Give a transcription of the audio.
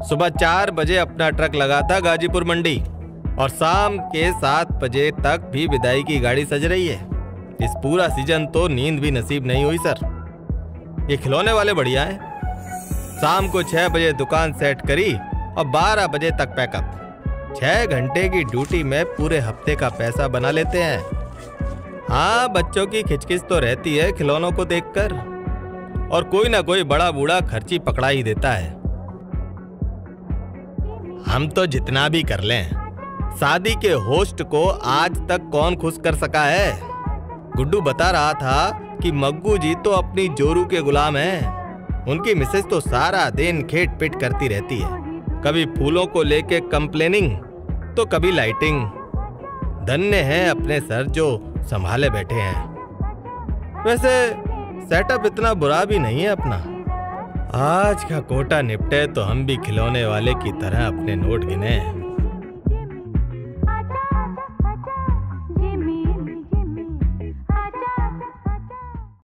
सुबह 4 बजे अपना ट्रक लगाता गाजीपुर मंडी और शाम के 7 बजे तक भी विदाई की गाड़ी सज रही है। इस पूरा सीजन तो नींद भी नसीब नहीं हुई सर। ये खिलौने वाले बढ़िया हैं। शाम को 6 बजे दुकान सेट करी और 12 बजे तक पैकअप। 6 घंटे की ड्यूटी में पूरे हफ्ते का पैसा बना लेते हैं। हाँ, बच्चों की खिचखिच तो रहती है खिलौनों को देखकर, और कोई ना कोई बड़ा बूढ़ा खर्ची पकड़ा ही देता है। हम तो जितना भी कर लें, शादी के होस्ट को आज तक कौन खुश कर सका है। गुड्डू बता रहा था कि मग्गू जी तो अपनी जोरू के गुलाम हैं। उनकी मिसेज तो सारा दिन खेट पिट करती रहती है, कभी फूलों को लेके कंप्लेनिंग तो कभी लाइटिंग। धन्य है अपने सर जो संभाले बैठे हैं। वैसे सेटअप इतना बुरा भी नहीं है अपना। आज का कोटा निपटे तो हम भी खिलौने वाले की तरह अपने नोट गिने।